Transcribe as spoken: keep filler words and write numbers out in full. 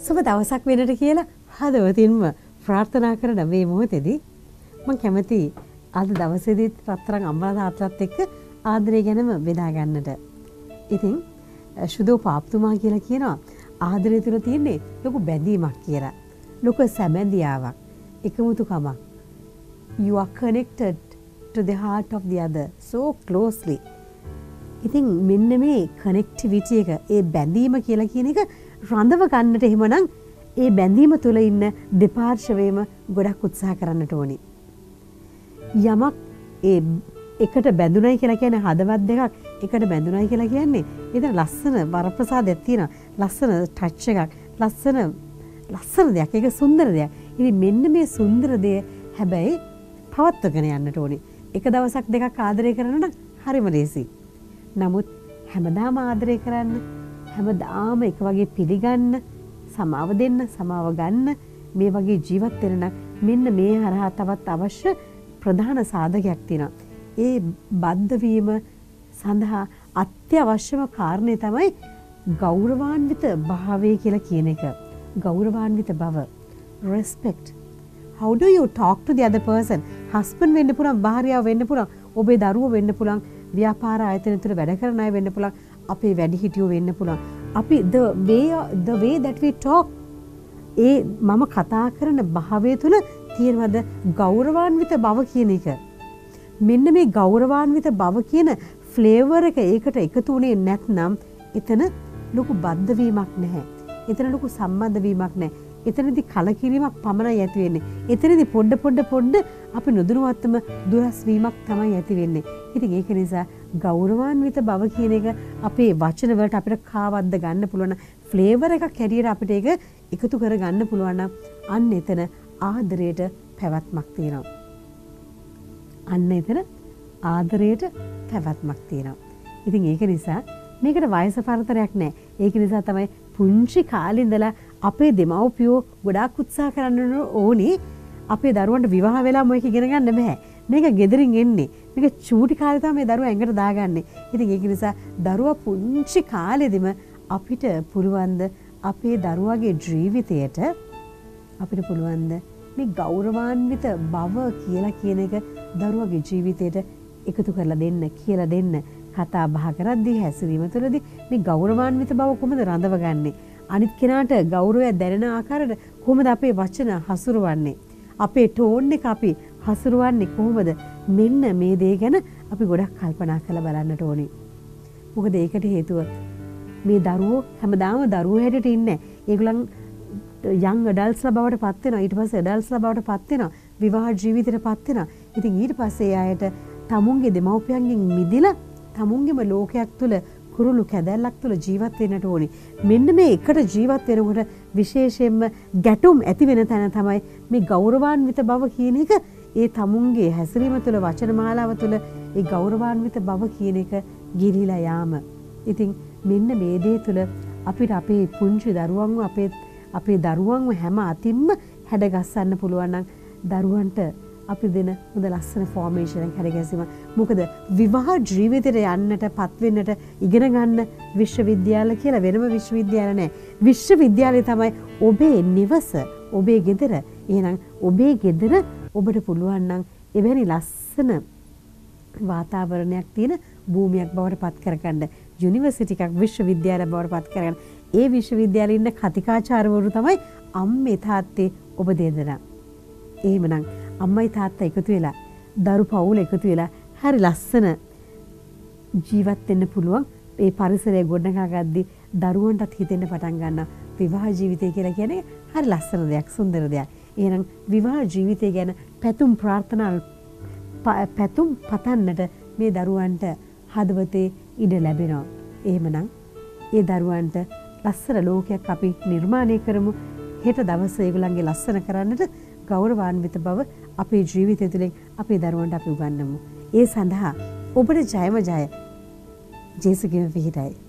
සුබ දවසක් වෙනට කියලා හදවතින්ම ප්‍රාර්ථනා කරන මේ මොහොතේදී මම කැමති අද දවසේදීත් රත්තරන් අම්මලා තාත්තලාත් එක්ක ආදරය ගැනම බෙදා ගන්නට. ඉතින් සුදෝ පාප්තුමා කියලා කියනවා ආදරය තුළ තියෙන්නේ ලොකු බැඳීමක් කියලා. ලොකු සැබැඳියාවක්, එකමුතුකමක්. You are connected to the heart of the other so closely. ඉතින් මෙන්න මේ කනෙක්ටිවිටි එක, ඒ බැඳීම කියලා කියන එක රඳව ගන්නට එහෙමනම් ඒ බැඳීම තුළ ඉන්න දෙපාර්ශවයේම ගොඩක් උත්සාහ කරන්නට ඕනේ. යමක් ඒ එකට බැඳුනයි කියලා කියන්නේ හදවත් දෙකක් එකට බැඳුනයි කියලා කියන්නේ ඒතර ලස්සන වරප්‍රසාදයක් තියෙනවා. ලස්සන ටච් එකක්, ලස්සන ලස්සන දෙයක්, ඒක සුන්දර දෙයක්. ඉතින් මෙන්න මේ සුන්දර දේ හැබැයි පවත්වගෙන යන්නට ඕනේ. එක දවසක් දෙකක් ආදරය කරනවා නම් හරිම ලේසි. නමුත් හැමදාම ආදරය කරන්න, හැමදාම එක වගේ පිළිගන්න, සමාව දෙන්න, සමාව ගන්න, මේ වගේ ජීවත් වෙන නම් මෙන්න මේ හරහා තවත් අවශ්‍ය ප්‍රධාන සාධකයක් තියෙනවා. ඒ බද්ධ වීම සඳහා අත්‍යවශ්‍යම කාරණේ තමයි ගෞරවාන්විත භාවය කියලා කියන එක. ගෞරවාන්විත බව. Respect. How do you talk to the other person? husband වෙන්න පුළුවන්, භාර්යාව වෙන්න පුළුවන්, ඔබේ දරුවෝ වෙන්න පුළුවන්, ව්‍යාපාර ආයතන තුළ වැඩ කරන අය වෙන්න පුළුවන්, අපේ වැඩිහිටියෝ වෙන්න පුළුවන්. අපි the way the way that we talk, ඒ මම කතා කරන භාවය තුළ තියෙනවද ගෞරවාන්විත බව කියන එක. මෙන්න මේ ගෞරවාන්විත බව කියන ෆ්ලේවර් එක ඒකට එකතු වුණේ නැත්නම් එතන ලොකු බද්ධ වීමක් නැහැ. එතන ලොකු සම්බන්ධ වීමක් නැහැ. එතනදී කලකිරීමක් පමණයි ඇති වෙන්නේ. එතනදී පොඩ පොඩ පොඩ අපි නොදැනුවත්වම දුරස් වීමක් තමයි ඇති වෙන්නේ. ඉතින් ඒක නිසා ගෞරවාන්විත බව කියන එක අපේ වචන වලට අපිට කාවද්ද ගන්න පුළුවන්. ෆ්ලේවර් එකක් හැටියට අපිට ඒක එකතු කර ගන්න පුළුවන් නම් අන්න එතන ආදරයට පැවැත්මක් තියෙනවා. අන්න එතන ආදරයට පැවැත්මක් තියෙනවා. ඉතින් ඒක නිසා මේකට වයස පරතරයක් නැහැ. ඒක නිසා තමයි පුංචි කාලේ ඉඳලා අපේ දෙමව්පියෝ ගොඩාක් උත්සාහ කරන්න ඕනේ අපේ දරුවන්ට විවාහ වෙලා මොකක් ඉගෙන ගන්න බෑ. මේක ගෙදරින් එන්නේ. මේක චූටි කාලේ තමයි මේ දරුවා ඇඟට දාගන්නේ. ඉතින් ඒක නිසා දරුවා පුංචි කාලෙදිම අපිට පුළුවන් ද අපේ දරුවාගේ ජීවිතයට අපිට පුළුවන් ද මේ ගෞරවාන්විත බව කියලා කියන එක දරුවාගේ ජීවිතයට එකතු කරලා දෙන්න, කියලා දෙන්න. කතා බහ කරද්දී, හැසිරීම තුළදී මේ ගෞරවාන්විත බව කොහොමද රඳවගන්නේ? අනිත් කෙනාට ගෞරවය දැනෙන ආකාරයට කොහොමද අපේ වචන හසුරවන්නේ? අපේ ටෝන් එක අපි හසුරවන්නේ කොහොමද? මෙන්න මේ දේ ගැන අපි ගොඩක් කල්පනා කරලා බලන්නට ඕනේ. මොකද ඒකට හේතුව මේ දරුවෝ හැමදාම දරුවෝ හැටියට ඉන්නේ. ඒගොල්ලන් young adultsලා බවට පත් වෙනවා. ඊට පස්සේ adultsලා බවට පත් වෙනවා. විවාහ ජීවිතයට පත් වෙනවා. ඉතින් ඊට පස්සේ ආයත තමුන්ගේ දෙමව්පියන්ගෙන් මිදිලා තමුන්ගේම ලෝකයක් තුල කුරුළු කැදැල්ලක් තුල ජීවත් වෙන්නට ඕනේ. මෙන්න මේ එකට ජීවත් වෙනකොට විශේෂයෙන්ම ගැටුම් ඇති වෙන තැන තමයි මේ ගෞරවාන්විත බව කියන එක. ඒ තමුන්ගේ හැසිරීම තුළ, වචන මාලාව තුළ ඒ ගෞරවාන්විත බව කියන එක ගිලිලා යාම. ඉතින් මෙන්න මේ දේ තුළ අපිට අපේ පුංචි දරුවන්ව අපේ අපේ දරුවන්ව හැම අතින්ම හැඩගස්සන්න පුළුවන් නම් දරුවන්ට අපි දෙන හොඳ ලස්සන ෆෝමේෂන් එකක් හැදගැසීම. මොකද විවාහ ජීවිතයට යන්නට පත් වෙන්නට ඉගෙන ගන්න විශ්වවිද්‍යාල කියලා වෙනම විශ්වවිද්‍යාල නැහැ. විශ්වවිද්‍යාලය තමයි ඔබේ නිවස, ඔබේ ගෙදර. එහෙනම් ඔබේ ගෙදර ඔබට පුළුවන් නම් එවැනි ලස්සන වාතාවරණයක් තියෙන භූමියක් බවට පත් කරගන්න. යුනිවර්සිටි එකක් විශ්වවිද්‍යාලයක් බවට පත් කරගන්න. ඒ විශ්වවිද්‍යාලේ ඉන්න කතිකාචාර්යවරු තමයි අම්මේ තාත්තේ ඔබ දෙදෙනා. එහෙමනම් අම්මයි තාත්තා එකතු වෙලා, දරු පවුල එකතු වෙලා හරි ලස්සන ජීවත් වෙන්න පුළුවන්. ඒ පරිසරය ගොඩනගා ගද්දී දරුවන්ටත් හිතෙන්න පටන් ගන්නවා විවාහ ජීවිතය කියලා කියන්නේ හරි ලස්සන දෙයක්, සුන්දර දෙයක්. එහෙනම් විවාහ ජීවිතය ගැන පැතුම් ප්‍රාර්ථනා පැතුම් පතන්නට මේ දරුවන්ට හදවතේ ඉඩ ලැබෙනවා. එහෙමනම් ඒ දරුවන්ට ලස්සන ලෝකයක් අපි නිර්මාණය කරමු. හෙට දවසේ ඒගොල්ලන්ගේ ලස්සන කරන්නට ගෞරවාන්විත බව අපේ ජීවිතය තුළින් අපේ දරුවන්ට අපි උගන්වමු. ඒ සඳහා ඔබට ජයම ජය. ජේසුගේ පිහිටයි.